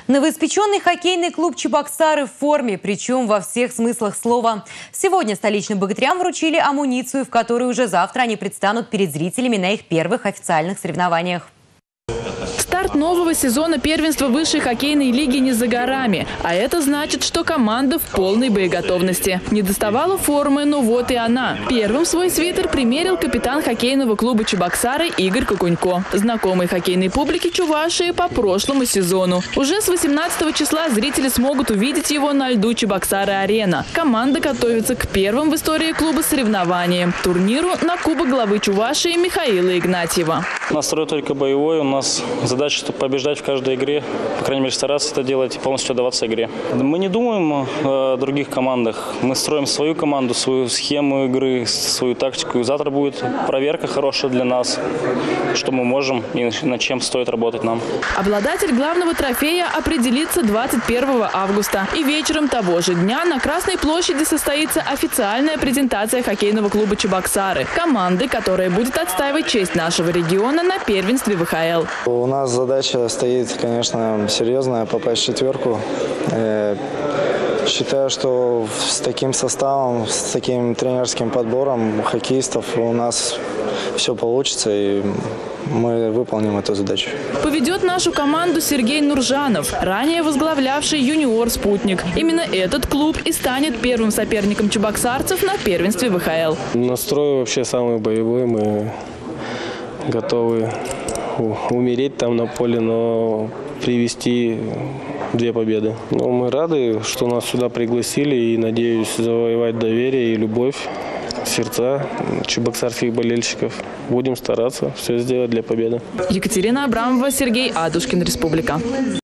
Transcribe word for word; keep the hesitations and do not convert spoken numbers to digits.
Новоиспеченный хоккейный клуб «Чебоксары» в форме, причем во всех смыслах слова. Сегодня столичным богатырям вручили амуницию, в которой уже завтра они предстанут перед зрителями на их первых официальных соревнованиях. Старт нового сезона первенства высшей хоккейной лиги не за горами. А это значит, что команда в полной боеготовности. Не доставала формы, но вот и она. Первым свой свитер примерил капитан хоккейного клуба «Чебоксары» Игорь Кокунько. Знакомый хоккейной публике Чувашии по прошлому сезону. Уже с восемнадцатого числа зрители смогут увидеть его на льду «Чебоксары-арена». Команда готовится к первым в истории клуба соревнованиям – турниру на Кубок главы Чувашии Михаила Игнатьева. Настрой только боевой. У нас задача побеждать в каждой игре, по крайней мере стараться это делать и полностью отдаваться игре. Мы не думаем о других командах, мы строим свою команду, свою схему игры, свою тактику. И завтра будет проверка хорошая для нас, что мы можем и над чем стоит работать нам. Обладатель главного трофея определится двадцать первого августа. И вечером того же дня на Красной площади состоится официальная презентация хоккейного клуба «Чебоксары» – команды, которая будет отстаивать честь нашего региона на первенстве вэ ха эл. У нас задача стоит, конечно, серьезная – попасть в четверку. Считаю, что с таким составом, с таким тренерским подбором хоккеистов у нас все получится, и мы выполним эту задачу. Поведет нашу команду Сергей Нуржанов, ранее возглавлявший юниор «Спутник». Именно этот клуб и станет первым соперником чебоксарцев на первенстве вэ ха эл. Настрой вообще самый боевой, мы готовы умереть там на поле, но привести две победы. Но мы рады, что нас сюда пригласили, и надеюсь завоевать доверие и любовь, сердца чебоксарских болельщиков. Будем стараться все сделать для победы. Екатерина Абрамова, Сергей Адушкин, Республика.